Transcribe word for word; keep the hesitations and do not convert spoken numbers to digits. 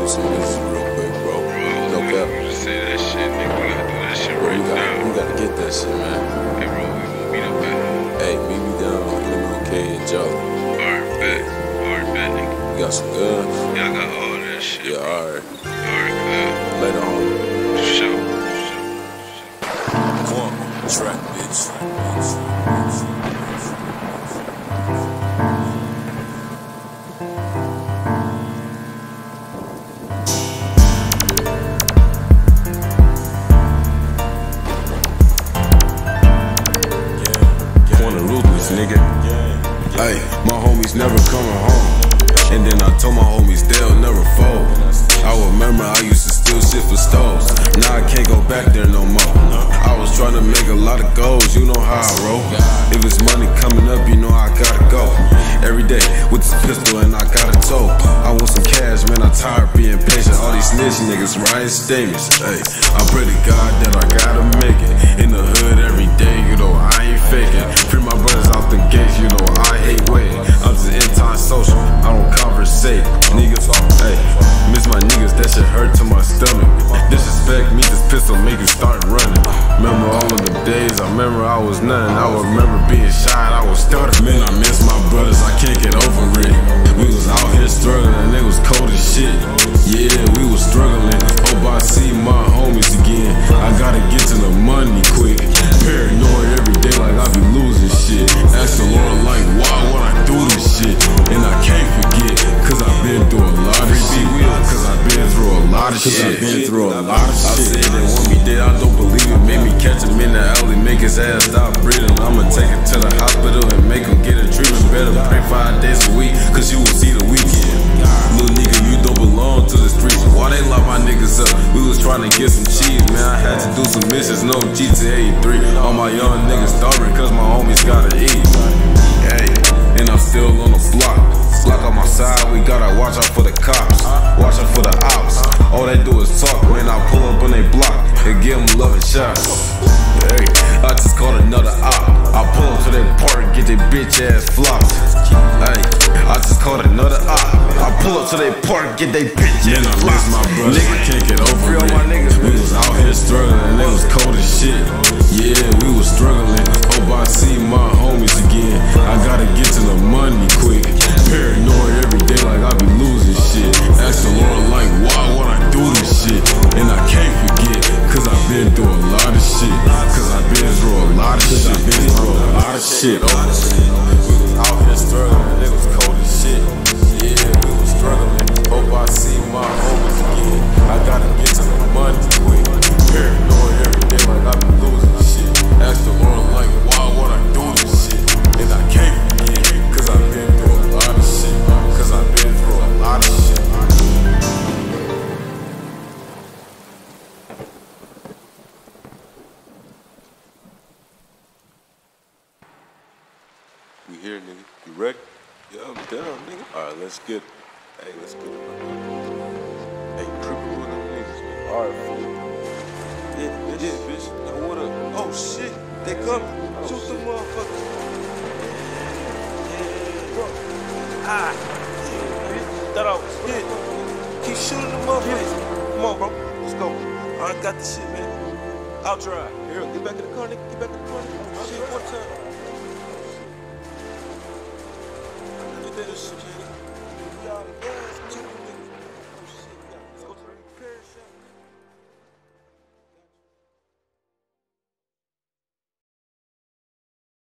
some business real quick, bro. No cap. Say that shit, nigga. We gotta do that shit Bro, right we gotta, now. we gotta get that shit, man. Hey, bro, we gonna meet up at. Hey, meet me down in the middle K and Jolly. Alright, bet. Alright, bet, nigga. We got some guns. Yeah, I got all that shit. Yeah, alright. Alright, good. Later on. For sure. Come on, track, bitch. Nigga, hey, my homies never coming home. And then I told my homies they'll never fold. I remember I used to steal shit for stoves. Now I can't go back there no more. I was trying to make a lot of goals, you know how I roll. If it's money coming up, you know I gotta go. Every day with this pistol and I got a toe. I want some cash, man, I'm tired being patient. All these snitch niggas writing statements. Hey, I pray to God that I gotta make it. In the hood every day, you know I ain't faking. Free my brothers out the gates, you know I hate waiting. I'm just anti-social, I don't conversate. Niggas, hey, miss my niggas, that shit hurt to my stomach. Disrespect me, this pistol make you start running. Remember all of the days, I remember I was nothing. I remember being shot, I was stuttering. Man, I miss my brothers, I can't get over it. We was out here struggling, and it was cold as shit. Yeah, we was struggling. Hope I see my homies again. I gotta get to the money quick. Paranoid every day like I be losing shit. Ask the Lord like, why would I do this shit? And I can't forget, cause I've been through a lot of shit. Cause I've been through a lot of shit. I've been through a lot of shit. I said they want me dead, I don't believe it. Made me catch him in the alley, make his ass stop breathing. I'ma take him to the hospital and make him get a treatment. Better pray five days a week, cause you will see the weekend. Little nigga, you don't belong to the streets. Why they lock my niggas up? We was trying to get some cheese, man. I had to do some missions, no G T A three. All my young niggas starving, cause my homies gotta eat. Hey, and I'm still on the block. Block on my side, we gotta watch out for the cops. Watch out for the ops. All they do is talk, man. I pull up on they block and give them loving shots. Hey, I just caught another op. I pull up to that park, get they bitch ass flops. Hey, I just caught another op. I pull up to that park, get they bitch ass flops. My brother, I can't get over it. We was out here struggling, and it was cold as shit. Yeah, we was struggling. Hope I see my homies again. I gotta get to the money quick. Paranoid every day like I be losing shit. Ask the Lord like, why would I do this shit? And I can't forget, cause I've been through a lot of shit. Cause I've been through a lot of shit. I've been through a lot of shit. We was out here struggling and it was cold as shit. Yeah, we was struggling. Hope I see my homies again. I gotta get to the money quick. Paranoid every day like I be losing shit. Ask the Lord like, why would I do this shit? And I can't forget, cause I've been through a lot of shit. Cause I've been through a lot of shit. We here, nigga. You ready? Yeah, I'm down, nigga. Alright, let's get it. Hey, let's get it, man. Hey, tripping with them niggas, man. Alright, fool. Yeah, bitch. Yeah, bitch. Nigga, what up? Oh, shit. They come. Oh, shoot the motherfuckers. Yeah, bro. Ah. Yeah, that out. Yeah. Keep shooting the motherfuckers. Come on, bro. Let's go. Alright, got the shit, man. I'll drive. Here, get back in the car, nigga. Get back in the car, nigga. Oh, shit, one time. This shit, nigga.